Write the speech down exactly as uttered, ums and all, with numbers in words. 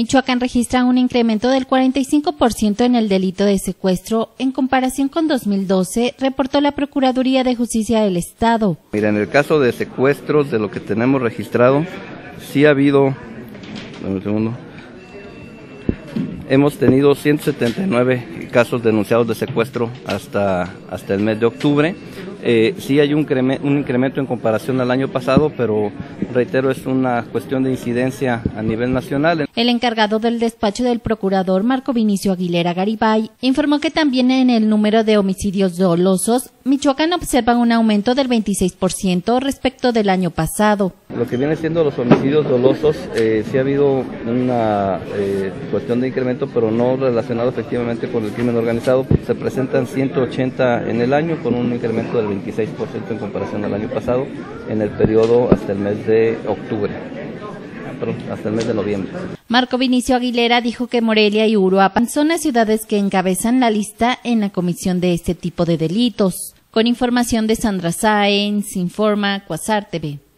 Michoacán registra un incremento del cuarenta y cinco por ciento en el delito de secuestro en comparación con dos mil doce, reportó la Procuraduría de Justicia del Estado. Mira, en el caso de secuestros, de lo que tenemos registrado, sí ha habido, dame un segundo, hemos tenido ciento setenta y nueve casos denunciados de secuestro hasta, hasta el mes de octubre. Eh, sí hay un, un incremento en comparación al año pasado, pero reitero, es una cuestión de incidencia a nivel nacional. El encargado del despacho del procurador, Marco Vinicio Aguilera Garibay, informó que también en el número de homicidios dolosos, Michoacán observa un aumento del veintiséis por ciento respecto del año pasado. Lo que viene siendo los homicidios dolosos, eh, sí ha habido una eh, cuestión de incremento, pero no relacionado efectivamente con el crimen organizado. Se presentan ciento ochenta en el año, con un incremento del veintiséis por ciento en comparación al año pasado, en el periodo hasta el mes de octubre, perdón, hasta el mes de noviembre. Marco Vinicio Aguilera dijo que Morelia y Uruapan son las ciudades que encabezan la lista en la comisión de este tipo de delitos. Con información de Sandra Sáenz, informa Quasar T V.